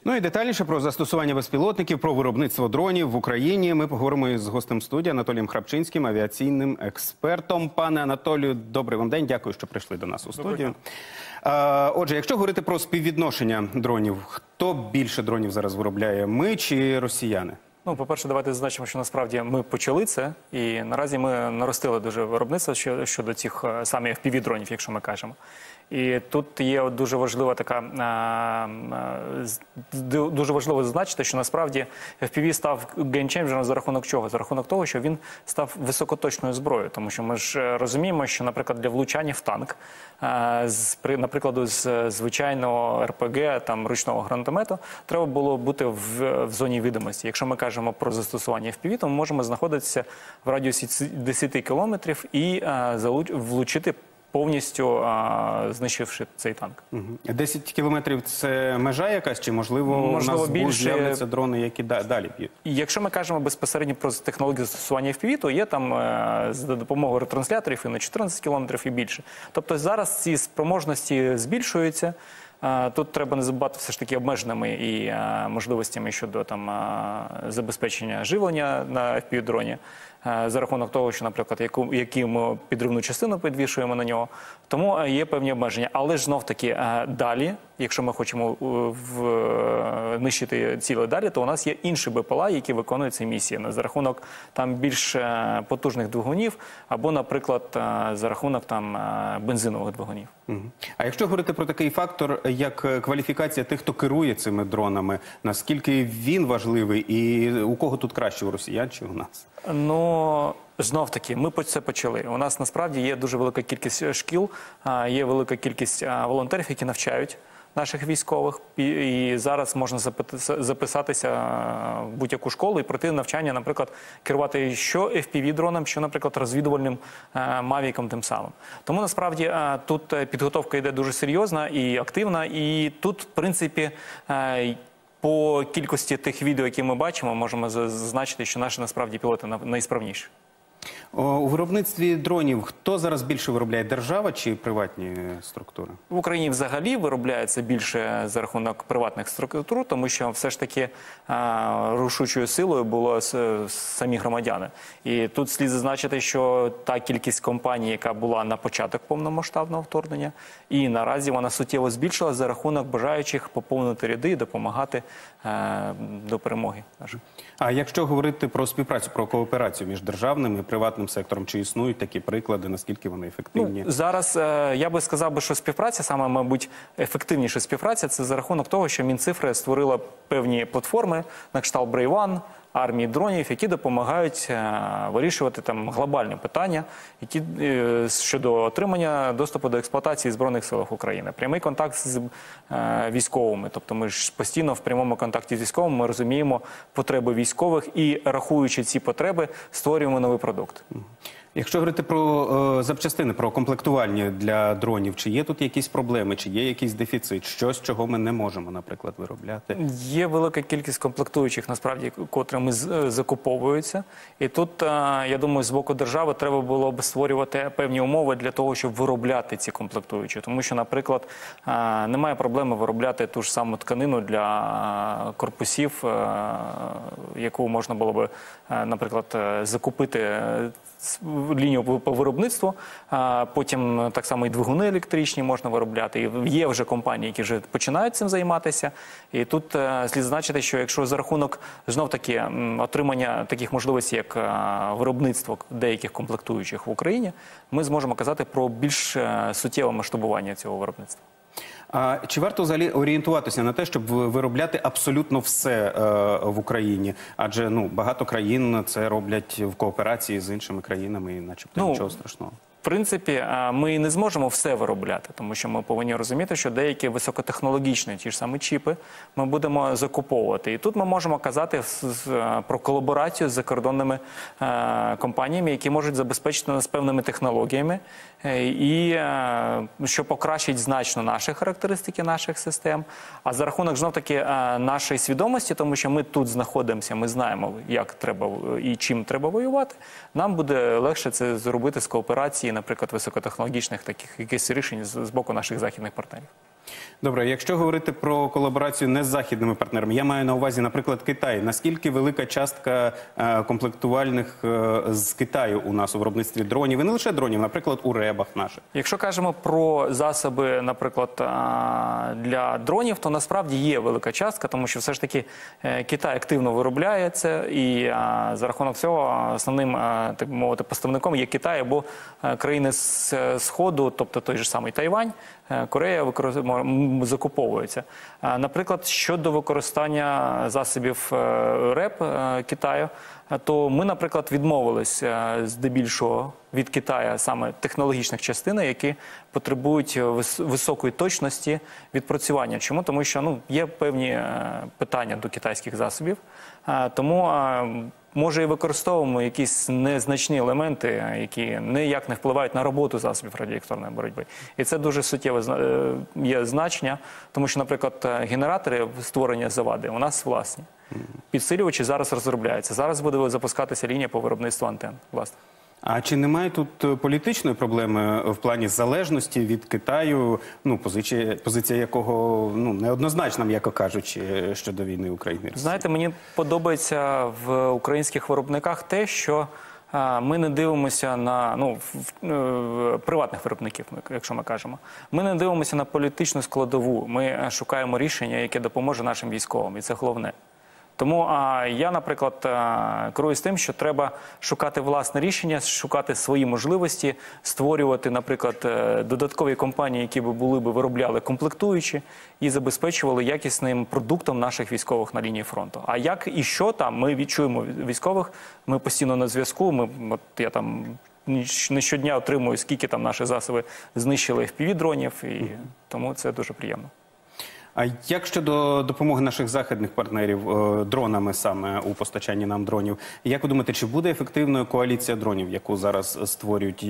Ну і детальніше про застосування безпілотників, про виробництво дронів в Україні ми поговоримо із гостем студії Анатолієм Храпчинським, авіаційним експертом. Пане Анатолію, добрий вам день, дякую, що прийшли до нас у студію. Отже, якщо говорити про співвідношення дронів, хто більше дронів зараз виробляє, ми чи росіяни? Ну, по-перше, давайте зазначимо, що насправді ми почали це, і наразі ми наростили дуже виробництво щодо цих самих FPV-дронів, якщо ми кажемо. І тут є дуже важлива дуже важливо зазначити, що насправді FPV став геймченджером за рахунок чого? За рахунок того, що він став високоточною зброєю. Тому що ми ж розуміємо, що, наприклад, для влучання в танк, наприклад, з звичайного РПГ, там, ручного гранатомету, треба було бути в зоні видимості. Якщо ми кажемо про застосування FPV, то ми можемо знаходитися в радіусі 10 кілометрів і влучити повністю знищивши цей танк. 10 кілометрів – це межа якась? Чи, можливо, у нас з'являться дрони, які далі б'ють? Якщо ми кажемо безпосередньо про технологію застосування FPV, то є там за допомогою ретрансляторів і на 14 кілометрів і більше. Тобто зараз ці спроможності збільшуються. Тут треба не забувати все ж таки обмеженими і можливостями щодо забезпечення живлення на FPV-дроні, за рахунок того, що, наприклад, яку ми підривну частину підвішуємо на нього. Тому є певні обмеження. Але ж знов-таки далі, якщо ми хочемо нищити цілі далі, то у нас є інші БПЛА, які виконують ці місії за рахунок більш потужних двигунів або, наприклад, за рахунок бензинових двигунів. А якщо говорити про такий фактор, як кваліфікація тих, хто керує цими дронами, наскільки він важливий і у кого тут краще, у росіян чи у нас? Ну, знов-таки, ми це почали. У нас насправді є дуже велика кількість шкіл, є велика кількість волонтерів, які навчають наших військових. І зараз можна записатися в будь-яку школу і пройти навчання, наприклад, керувати що FPV-дроном, що, наприклад, розвідувальним мавіком тим самим. Тому, насправді, тут підготовка йде дуже серйозна і активна. І тут, в принципі, по кількості тих відео, які ми бачимо, можемо зазначити, що наші, насправді, пілоти найсправніші. У виробництві дронів хто зараз більше виробляє, держава чи приватні структури? В Україні взагалі виробляється більше за рахунок приватних структур, тому що все ж таки рушучою силою було самі громадяни. І тут слід зазначити, що та кількість компаній, яка була на початок повномасштабного вторгнення, і наразі вона суттєво збільшилася за рахунок бажаючих поповнити ряди і допомагати до перемоги. А якщо говорити про співпрацю, про кооперацію між державним і приватним сектором, чи існують такі приклади, наскільки вони ефективні? Ну, зараз я би сказав, що співпраця, саме, мабуть, ефективніша співпраця, це за рахунок того, що Мінцифри створила певні платформи на кшталт Brave One, армії дронів, які допомагають вирішувати глобальні питання, які щодо отримання доступу до експлуатації в Збройних силах України. Прямий контакт з військовими, тобто ми ж постійно в прямому контакті з військовими, ми розуміємо потреби військових і, рахуючи ці потреби, створюємо новий продукт. Якщо говорити про запчастини, про комплектування для дронів, чи є тут якісь проблеми, чи є якийсь дефіцит, щось, чого ми не можемо, наприклад, виробляти? Є велика кількість комплектуючих, насправді, котрими закуповуються. І тут, я думаю, з боку держави треба було б створювати певні умови для того, щоб виробляти ці комплектуючі. Тому що, наприклад, немає проблеми виробляти ту ж саму тканину для корпусів, яку можна було б, наприклад, закупити лінію по виробництву, потім так само і двигуни електричні можна виробляти. І є вже компанії, які вже починають цим займатися. І тут слід зазначити, що якщо за рахунок, знов-таки, отримання таких можливостей, як виробництво деяких комплектуючих в Україні, ми зможемо казати про більш суттєве масштабування цього виробництва. А чи варто взагалі орієнтуватися на те, щоб виробляти абсолютно все в Україні? Адже багато країн це роблять в кооперації з іншими країнами і начебто нічого страшного. В принципі, ми не зможемо все виробляти, тому що ми повинні розуміти, що деякі високотехнологічні, ті ж самі чіпи, ми будемо закуповувати. І тут ми можемо казати про колаборацію з закордонними компаніями, які можуть забезпечити нас певними технологіями, і що покращить значно наші характеристики наших систем. А за рахунок, знов-таки, нашої свідомості, тому що ми тут знаходимося, ми знаємо, як треба і чим треба воювати, нам буде легше це зробити з кооперації, наприклад, високотехнологічних таких якихось рішень з боку наших західних партнерів. Добре, якщо говорити про колаборацію не з західними партнерами, я маю на увазі, наприклад, Китай. Наскільки велика частка комплектувальних з Китаю у нас у виробництві дронів, і не лише дронів, наприклад, у ребах наших? Якщо кажемо про засоби, наприклад, для дронів, то насправді є велика частка, тому що все ж таки Китай активно виробляє це, і за рахунок цього основним, так би мовити, поставником є Китай або країни з Сходу, тобто той же самий Тайвань, Корея закуповується. Наприклад, щодо використання засобів РЕБ Китаю, то ми, наприклад, відмовились здебільшого від Китаю саме технологічних частин, які потребують високої точності відпрацювання. Чому? Тому що є певні питання до китайських засобів, тому може і використовуємо якісь незначні елементи, які ніяк не впливають на роботу засобів радіоелектронної боротьби. І це дуже суттєве є значення, тому що, наприклад, генератори створення завади у нас власні. Підсилювачі зараз розробляються. Зараз буде запускатися лінія по виробництву антенн. Власне. А чи немає тут політичної проблеми в плані залежності від Китаю, позиція якого неоднозначна, м'яко кажучи, щодо війни України? Знаєте, мені подобається в українських виробниках те, що ми не дивимося на приватних виробників, якщо ми кажемо. Ми не дивимося на політичну складову. Ми шукаємо рішення, яке допоможе нашим військовим, і це головне. Тому я, наприклад, керуюсь тим, що треба шукати власне рішення, шукати свої можливості, створювати, наприклад, додаткові компанії, які виробляли комплектуючі і забезпечували якісним продуктом наших військових на лінії фронту. А як і що там, ми відчуємо військових, ми постійно на зв'язку, я там не щодня отримую, скільки там наші засоби знищили FPV-дронів, і тому це дуже приємно. А як щодо допомоги наших західних партнерів дронами саме у постачанні нам дронів? Як ви думаєте, чи буде ефективною коаліція дронів, яку зараз створюють?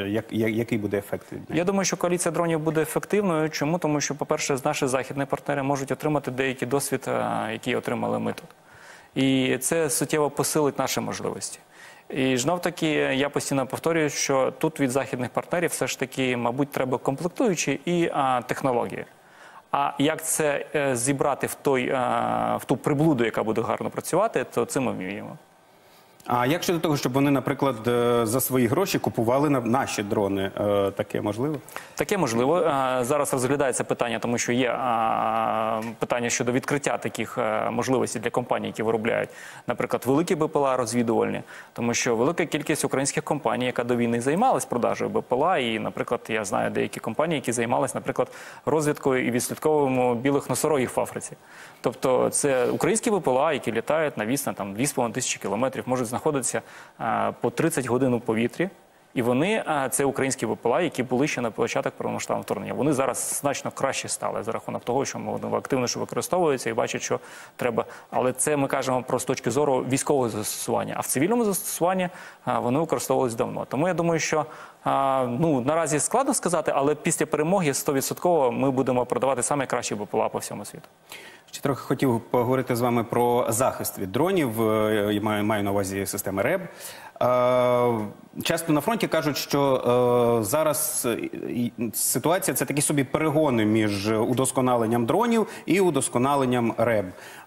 Який буде ефект від неї? Я думаю, що коаліція дронів буде ефективною. Чому? Тому що, по-перше, наші західні партнери можуть отримати деякий досвід, який отримали ми тут. І це суттєво посилить наші можливості. І знов-таки я постійно повторюю, що тут від західних партнерів все ж таки, мабуть, треба комплектуючі і технології. А як це зібрати в ту приблуду, яка буде гарно працювати, то це ми вміємо. А як щодо того, щоб вони, наприклад, за свої гроші купували наші дрони? Таке можливо? Таке можливо. Зараз розглядається питання, тому що є питання щодо відкриття таких можливостей для компаній, які виробляють, наприклад, великі БПЛА розвідувальні. Тому що велика кількість українських компаній, яка до війни займалась продажею БПЛА, і, наприклад, я знаю деякі компанії, які займалися, наприклад, розвідкою і відслідковуємо білих носорогів в Африці. Тобто це українські БПЛА, які літають на відстань 2500 кілометрів, можуть знаходитися по 30 годин у повітрі. І вони, це українські БПЛА, які були ще на початок повномасштабного вторгнення. Вони зараз значно краще стали за рахунок того, що вони активніше використовуються і бачать, що треба. Але це ми кажемо про з точки зору військового застосування. А в цивільному застосуванні вони використовувалися давно. Тому я думаю, що наразі складно сказати, але після перемоги 100% ми будемо продавати саме кращі БПЛА по всьому світу. Ще трохи хотів поговорити з вами про захист від дронів. Маю на увазі системи РЕБ. Часто на фронті кажуть, що зараз ситуація – це такі собі перегони між удосконаленням дронів і удосконаленням РЕБ.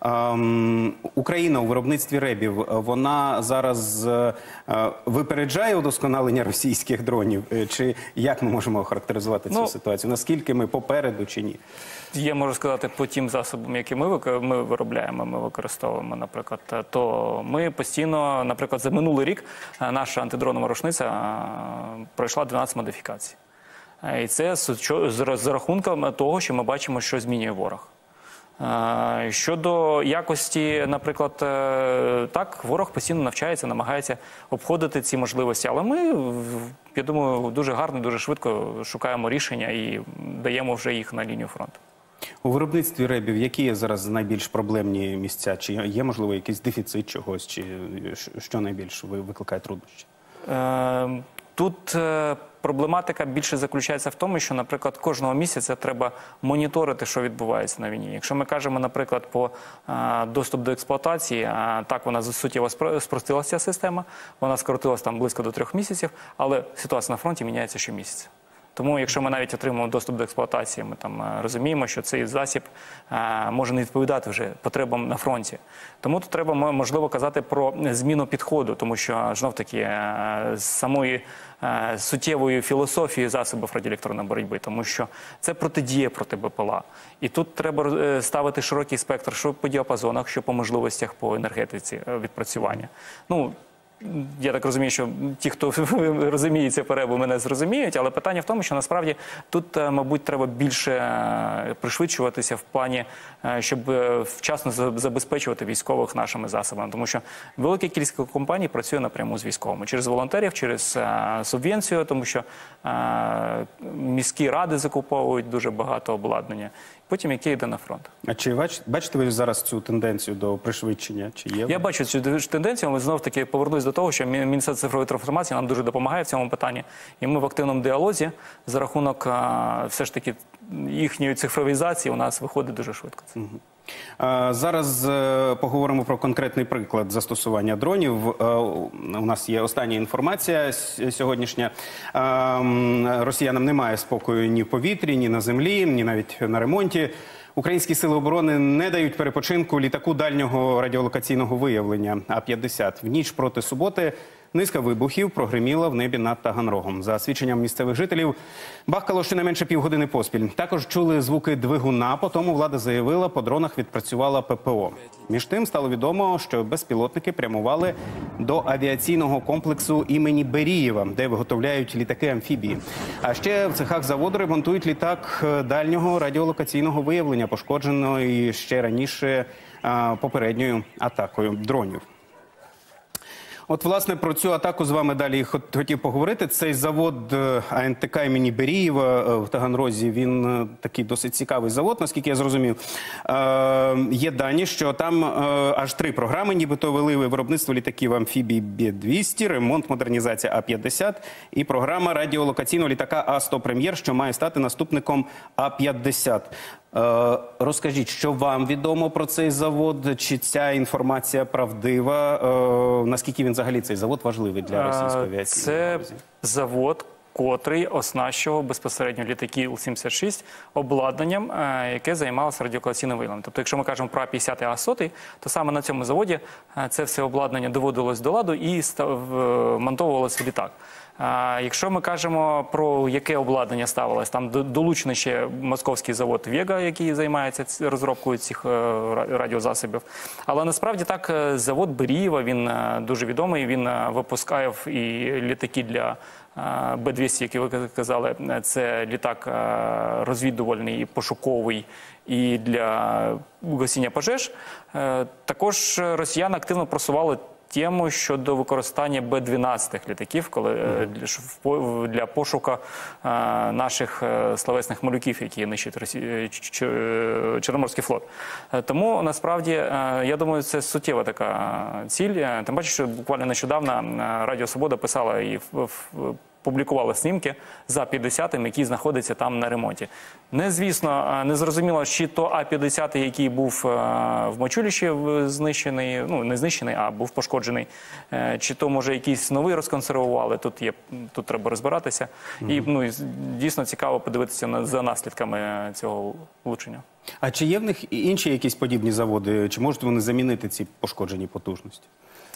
Україна у виробництві РЕБів, вона зараз випереджає удосконалення російських дронів? Чи як ми можемо охарактеризувати цю ситуацію? Наскільки ми попереду чи ні? Я можу сказати, по тим засобам, які ми виробляємо, ми використовуємо, наприклад, то ми постійно, наприклад, за минулий рік наша антидронова рушниця пройшла 12 модифікацій. І це за рахунком того, що ми бачимо, що змінює ворог. Щодо якості, наприклад, так, ворог постійно навчається, намагається обходити ці можливості, але ми, я думаю, дуже гарно, дуже швидко шукаємо рішення і даємо вже їх на лінію фронту. У виробництві РЕБів які є зараз найбільш проблемні місця? Чи є, можливо, якийсь дефіцит чогось? Чи що найбільш викликає труднощі? Тут проблематика більше заключається в тому, що, наприклад, кожного місяця треба моніторити, що відбувається на війні. Якщо ми кажемо, наприклад, по доступ до експлуатації, так, вона суттєво спростилася ця система, вона скоротилася там близько до 3 місяців, але ситуація на фронті міняється щомісяця. Тому, якщо ми навіть отримуємо доступ до експлуатації, ми там розуміємо, що цей засіб може не відповідати вже потребам на фронті. Тому тут треба, можливо, казати про зміну підходу, тому що, знов-таки, з самої суттєвої філософії засобів радіоелектронної боротьби, тому що це протидія проти БПЛА. І тут треба ставити широкий спектр, що по діапазонах, що по можливостях по енергетиці відпрацювання. Ну, я так розумію, що ті, хто розуміє це перебу, мене зрозуміють, але питання в тому, що насправді тут, мабуть, треба більше пришвидшуватися в плані, щоб вчасно забезпечувати військових нашими засобами. Тому що велика кількість компаній працює напряму з військовими. Через волонтерів, через субвенцію, тому що міські ради закуповують дуже багато обладнання. Потім яке йде на фронт. А чи бачите ви зараз цю тенденцію до пришвидшення? Чи є? Я бачу цю тенденцію, але знов-таки повернусь до того, що Міністерство цифрової трансформації нам дуже допомагає в цьому питанні. І ми в активному діалозі за рахунок все ж таки їхньої цифровізації у нас виходить дуже швидко. Зараз поговоримо про конкретний приклад застосування дронів. У нас є остання інформація сьогоднішня. Росіянам немає спокою ні в повітрі, ні на землі, ні навіть на ремонті. Українські сили оборони не дають перепочинку літаку дальнього радіолокаційного виявлення А-50. В ніч проти суботи низка вибухів прогриміла в небі над Таганрогом. За свідченням місцевих жителів, бахкало щонайменше півгодини поспіль. Також чули звуки двигуна, потому влада заявила, по дронах відпрацювала ППО. Між тим стало відомо, що безпілотники прямували до авіаційного комплексу імені Берієва, де виготовляють літаки-амфібії. А ще в цехах заводу ремонтують літак дальнього радіолокаційного виявлення, пошкодженої ще раніше попередньою атакою дронів. От, власне, про цю атаку з вами далі хотів поговорити. Цей завод АНТК імені Берієва в Таганрозі, він такий досить цікавий завод, наскільки я зрозумів. Є дані, що там аж 3 програми нібито вели: виробництво літаків амфібій Б-200, ремонт, модернізація А-50 і програма радіолокаційного літака А-100 Прем'єр, що має стати наступником А-50. Розкажіть, що вам відомо про цей завод? Чи ця інформація правдива? Наскільки він взагалі, цей завод, важливий для російської авіації? Це завод, котрий оснащував безпосередньо літаки Іл-76 обладнанням, яке займалося радіолокаційним виявленням. Тобто, якщо ми кажемо про А-50 і А-100, то саме на цьому заводі це все обладнання доводилось до ладу і монтовувалося в літак. Якщо ми кажемо про яке обладнання ставилось, там долучений ще московський завод «Вега», який займається розробкою цих радіозасобів. Але насправді так, завод Берієва, він дуже відомий, він випускає і літаки для Б-200, які ви казали, це літак розвідувальний і пошуковий, і для гасіння пожеж. Також росіяни активно просували тему щодо використання Б-12 літаків, для пошуку наших славетних малюків, які нищать Чорноморський флот. Тому, насправді, я думаю, це суттєва така ціль. Тим паче, що буквально нещодавно Радіо Свобода писала і публікували знімки за А-50, який знаходиться там на ремонті. Звісно, не зрозуміло, чи то А-50, який був в Мачулищі знищений, ну не знищений, а був пошкоджений, чи то, може, якийсь новий розконсервували, тут треба розбиратися. І дійсно цікаво подивитися за наслідками цього влучення. А чи є в них інші якісь подібні заводи? Чи можуть вони замінити ці пошкоджені потужності?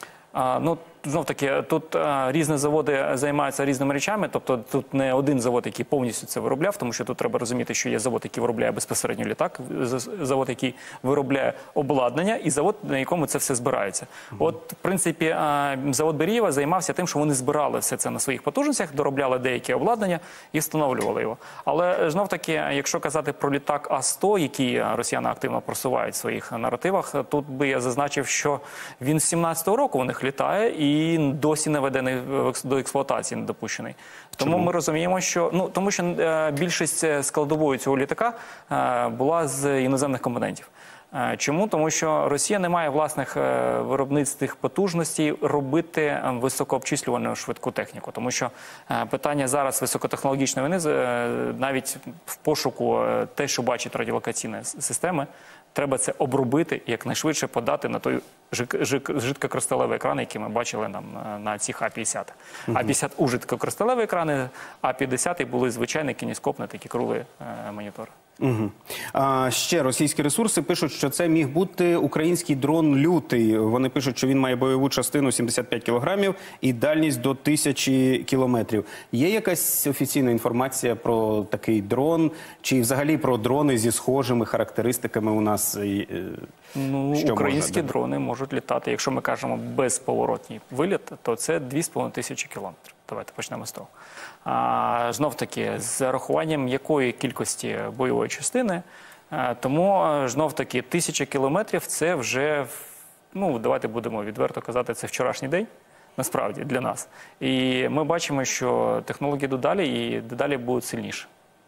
Знов-таки, тут різні заводи займаються різними речами, тобто тут не один завод, який повністю це виробляв, тому що тут треба розуміти, що є завод, який виробляє безпосередньо літак, завод, який виробляє обладнання, і завод, на якому це все збирається. От, в принципі, завод Берієва займався тим, що вони збирали все це на своїх потужностях, доробляли деякі обладнання і встановлювали його. Але, знов-таки, якщо казати про літак А-100, який росіяни активно просувають в своїх наративах, тут би я зазначив, що він з 17-го року у них літає і досі не введений до експлуатації, не допущений. Тому ми розуміємо, що тому що більшість складової цього літака була з іноземних компонентів. Чому? Тому що Росія не має власних виробництвих потужностей робити високообчислювальну швидку техніку. Тому що питання зараз високотехнологічної війни, навіть в пошуку те, що бачать радіолокаційні системи, треба це обробити і якнайшвидше подати на той жидкокристалевий екран, який ми бачили на цих А-50. А-50 у жидкокристалеві екрани, А-50 були звичайні кіноскопні такі круглі монітори. Ще російські ресурси пишуть, що це міг бути український дрон «Лютий». Вони пишуть, що він має бойову частину 75 кілограмів і дальність до 1000 кілометрів. Є якась офіційна інформація про такий дрон? Чи взагалі про дрони зі схожими характеристиками у нас? Українські дрони можуть літати. Якщо ми кажемо безповоротній виліт, то це 2500 кілометрів. Давайте почнемо з того. Знов-таки, з зарахуванням якої кількості бойової частини, тому, знов-таки, 1000 кілометрів – це вже, давайте будемо відверто казати, це вчорашній день, насправді, для нас. І ми бачимо, що технології дедалі і дедалі будуть сильніші.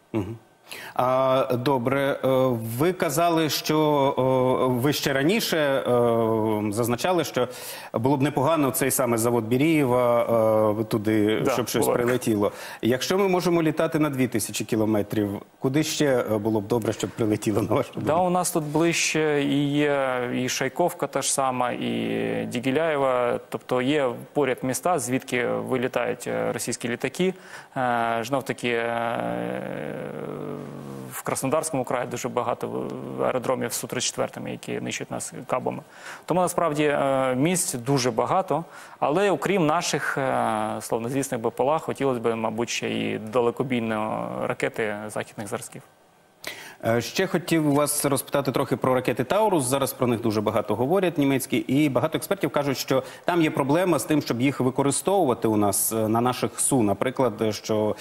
Добре. Ви казали, що ви ще раніше зазначали, що було б непогано цей саме завод Берієва туди, щоб щось прилетіло. Якщо ми можемо літати на 2000 кілометрів, куди ще було б добре, щоб прилетіло, на вашу думку? У нас тут ближче і є і Шайковка та ж сама, і Дігіляєва. Тобто є поряд міста, звідки вилітають російські літаки. Знов-таки в Краснодарському краї дуже багато аеродромів з Су-34, які нищать нас кабами. Тому, насправді, місць дуже багато, але окрім наших славнозвісних БПЛА, хотілося б, мабуть, ще і далекобійні ракети західних зразків. Ще хотів вас розпитати трохи про ракети «Таурус». Зараз про них дуже багато говорять німецькі. І багато експертів кажуть, що там є проблема з тим, щоб їх використовувати у нас на наших СУ. Наприклад, що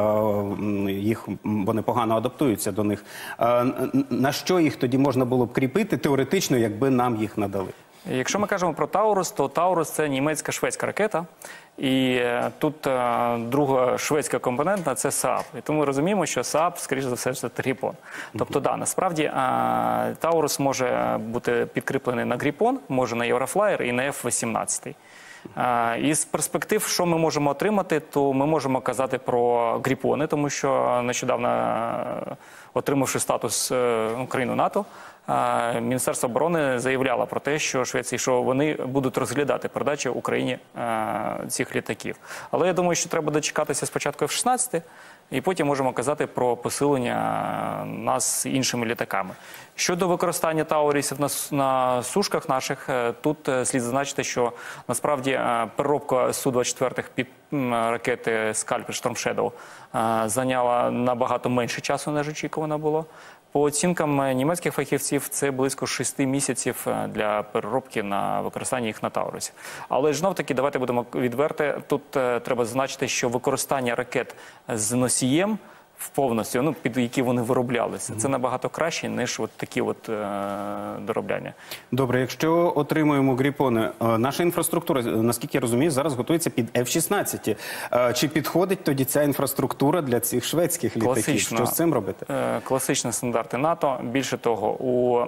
вони погано адаптуються до них. На що їх тоді можна було б кріпити теоретично, якби нам їх надали? Якщо ми кажемо про «Таурус», то «Таурус» – це німецька-шведська ракета. І тут друга шведська компонентна – це СААП. І тому ми розуміємо, що СААП, скоріше за все, це Гріпон. Тобто, насправді, «Таурус» може бути підкріплений на Гріпон, може на Єврофлаєр і на F-18. Із перспектив, що ми можемо отримати, то ми можемо казати про Гріпони, тому що нещодавно, отримавши статус країни НАТО, Міністерство оборони заявляло про те, що Швеція, що вони будуть розглядати передачу Україні цих літаків. Але я думаю, що треба дочекатися спочатку F-16, і потім можемо казати про посилення нас іншими літаками. Щодо використання «Таурісів» на сушках наших, тут слід зазначити, що насправді переробка Су-24 під ракети «Скальп» і «Шторм Шедоу» зайняла набагато менше часу, ніж очікувано було. По оцінкам німецьких фахівців, це близько 6 місяців для переробки на використання їх на «Таурусі». Але ж знов-таки, давайте будемо відверті, тут треба зазначити, що використання ракет з носієм в повністю, під які вони вироблялися, це набагато краще, ніж такі доробляння. Добре, якщо отримуємо Гріпони, наша інфраструктура, наскільки я розумію, зараз готується під F-16. Чи підходить тоді ця інфраструктура для цих шведських літаків? Що з цим робити? Класичні стандарти НАТО. Більше того, у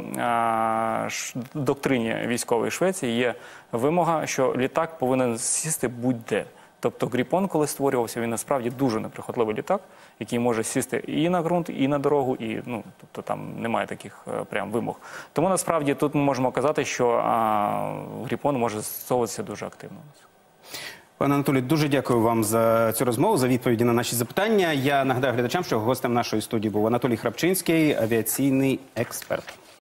доктрині військової Швеції є вимога, що літак повинен сісти будь-де. Тобто Гріпон, коли створювався, він насправді дуже неприхотливий літак, який може сісти і на ґрунт, і на дорогу, і тобто там немає таких прям вимог. Тому насправді тут ми можемо казати, що Гріпон може застосовуватися дуже активно. Пане Анатолій, дуже дякую вам за цю розмову, за відповіді на наші запитання. Я нагадаю глядачам, що гостем нашої студії був Анатолій Храпчинський, авіаційний експерт.